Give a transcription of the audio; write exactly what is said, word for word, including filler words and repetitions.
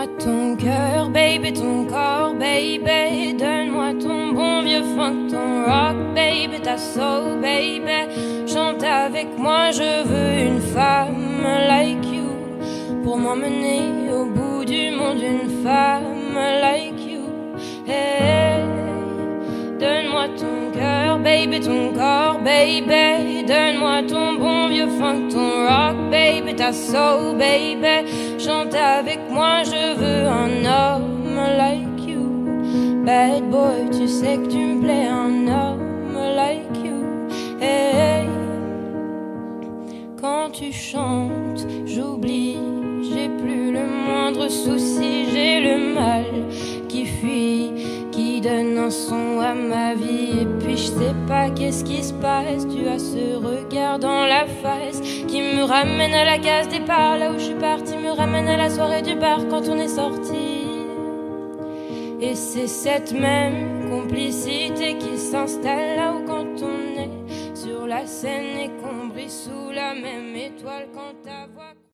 Donne-moi ton cœur, baby, ton corps, baby. Donne-moi ton bon vieux funk, ton rock, baby, ta soul, baby. Chante avec moi, je veux une femme like you pour m'emmener au bout du monde, une femme like you. Hey, donne-moi ton cœur, baby, ton corps, baby. Donne-moi ton bon vieux funk, ton rock, baby, ta soul, baby. Chante avec moi, je veux un homme like you. Bad boy, tu sais que tu me plais, un homme like you. Hey, quand tu chantes, j'oublie, j'ai plus le moindre souci, j'ai le mal qui fuit, qui donne un son à ma vie. Et puis je sais pas qu'est-ce qui se passe, tu as ce regard dans la face qui me ramène à la case départ, là où je suis partie, me ramène à la soirée du bar quand on est sorti. Et c'est cette même complicité qui s'installe là où quand on est sur la scène et qu'on brille sous la même étoile quand ta voix